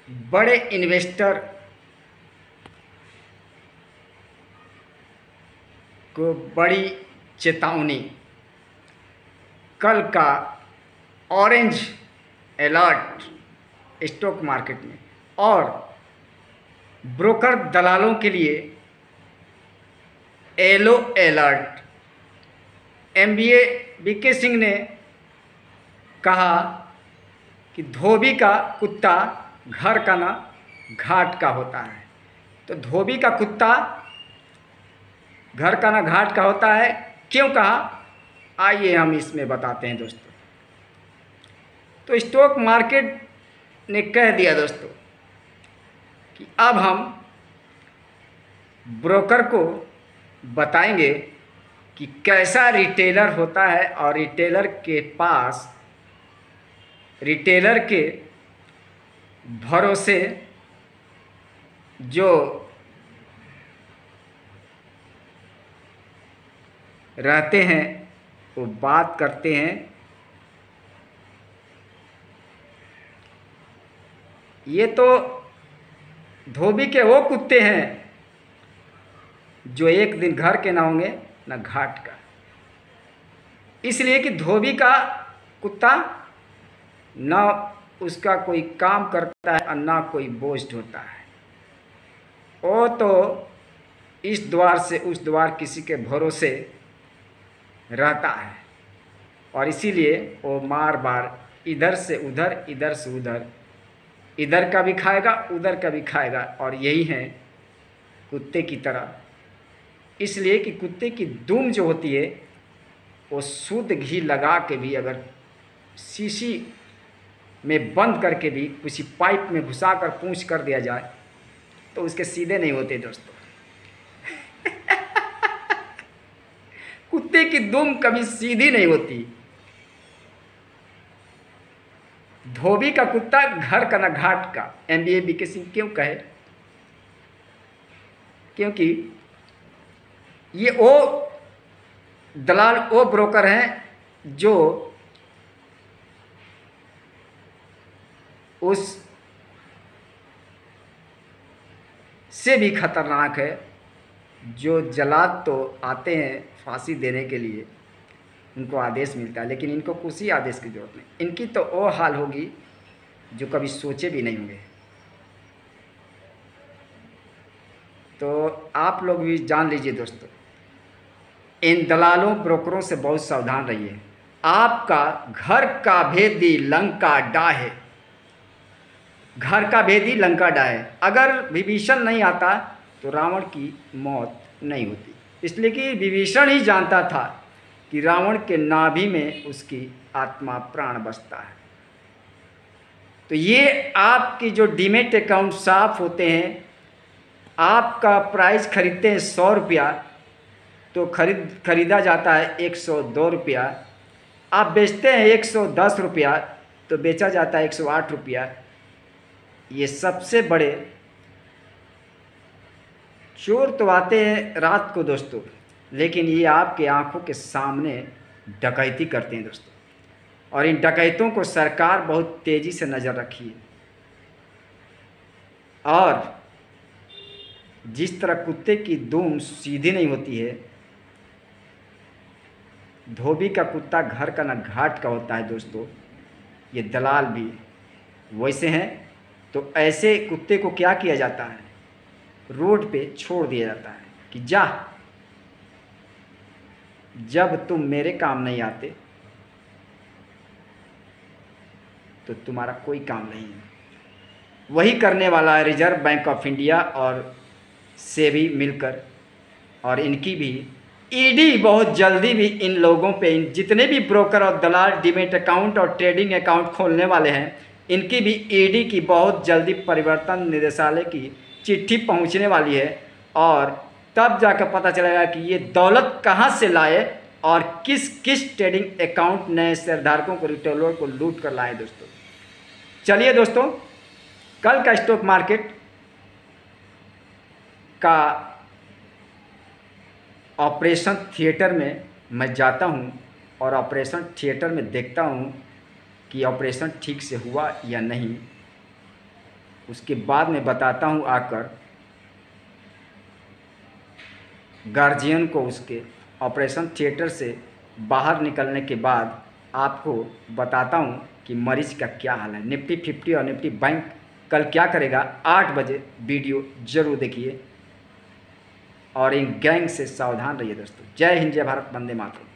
बड़े इन्वेस्टर को बड़ी चेतावनी। कल का ऑरेंज अलर्ट स्टॉक मार्केट में और ब्रोकर दलालों के लिए येलो अलर्ट। एमबीए बीके सिंह ने कहा कि धोबी का कुत्ता घर का ना घाट का होता है। तो धोबी का कुत्ता घर का ना घाट का होता है, क्यों कहा, आइए हम इसमें बताते हैं दोस्तों। तो स्टॉक मार्केट ने कह दिया दोस्तों कि अब हम ब्रोकर को बताएंगे कि कैसा रिटेलर होता है और रिटेलर के भरोसे जो रहते हैं वो बात करते हैं। ये तो धोबी के वो कुत्ते हैं जो एक दिन घर के ना होंगे ना घाट का। इसलिए कि धोबी का कुत्ता ना उसका कोई काम करता है और ना कोई बोझ ढोता है। वो तो इस द्वार से उस द्वार किसी के भरोसे रहता है और इसीलिए वो मार बार इधर से उधर इधर से उधर, इधर का भी खाएगा उधर का भी खाएगा। और यही है कुत्ते की तरह। इसलिए कि कुत्ते की दुम जो होती है वो शुद्ध घी लगा के भी अगर शीशी में बंद करके भी किसी पाइप में घुसा कर पूंछ कर दिया जाए तो उसके सीधे नहीं होते दोस्तों। कुत्ते की दुम कभी सीधी नहीं होती। धोबी का कुत्ता घर का ना घाट का। एमबीए बीके सिंह क्यों कहे? क्योंकि ये वो दलाल, वो ब्रोकर हैं जो उस से भी खतरनाक है, जो जल्लाद तो आते हैं फांसी देने के लिए, उनको आदेश मिलता है, लेकिन इनको किसी आदेश की जरूरत नहीं। इनकी तो वो हाल होगी जो कभी सोचे भी नहीं होंगे। तो आप लोग भी जान लीजिए दोस्तों, इन दलालों ब्रोकरों से बहुत सावधान रहिए। आपका घर का भेदी लंका डाहे, घर का भेदी लंका डाहे। अगर विभीषण नहीं आता तो रावण की मौत नहीं होती। इसलिए कि विभीषण ही जानता था कि रावण के नाभि में उसकी आत्मा प्राण बसता है। तो ये आपकी जो डीमेट अकाउंट साफ होते हैं, आपका प्राइस खरीदते हैं 100 रुपया तो खरीदा जाता है 102 रुपया। आप बेचते हैं 110 रुपया तो बेचा जाता है 108 रुपया। ये सबसे बड़े चोर तो आते हैं रात को दोस्तों, लेकिन ये आपके आंखों के सामने डकैती करते हैं दोस्तों। और इन डकैतों को सरकार बहुत तेज़ी से नज़र रखी है। और जिस तरह कुत्ते की दुम सीधी नहीं होती है, धोबी का कुत्ता घर का ना घाट का होता है दोस्तों। ये दलाल भी वैसे हैं। तो ऐसे कुत्ते को क्या किया जाता है, रोड पे छोड़ दिया जाता है कि जा, जब तुम मेरे काम नहीं आते तो तुम्हारा कोई काम नहीं है। वही करने वाला है रिजर्व बैंक ऑफ इंडिया और सेबी मिलकर। और इनकी भी ईडी बहुत जल्दी भी इन लोगों पे, इन जितने भी ब्रोकर और दलाल डीमेट अकाउंट और ट्रेडिंग अकाउंट खोलने वाले हैं, इनकी भी ईडी की बहुत जल्दी परिवर्तन निदेशालय की चिट्ठी पहुंचने वाली है। और तब जाकर पता चलेगा कि ये दौलत कहां से लाए और किस किस ट्रेडिंग अकाउंट नए शेयरधारकों को, रिटेलर को लूट कर लाए दोस्तों। चलिए दोस्तों, कल का स्टॉक मार्केट का ऑपरेशन थिएटर में मैं जाता हूं और ऑपरेशन थिएटर में देखता हूं कि ऑपरेशन ठीक से हुआ या नहीं। उसके बाद मैं बताता हूँ आकर गार्जियन को उसके ऑपरेशन थिएटर से बाहर निकलने के बाद आपको बताता हूँ कि मरीज का क्या हाल है। निफ्टी 50 और निफ्टी बैंक कल क्या करेगा, 8 बजे वीडियो जरूर देखिए और इन गैंग से सावधान रहिए दोस्तों। जय हिंद, जय भारत, वंदे मातरम।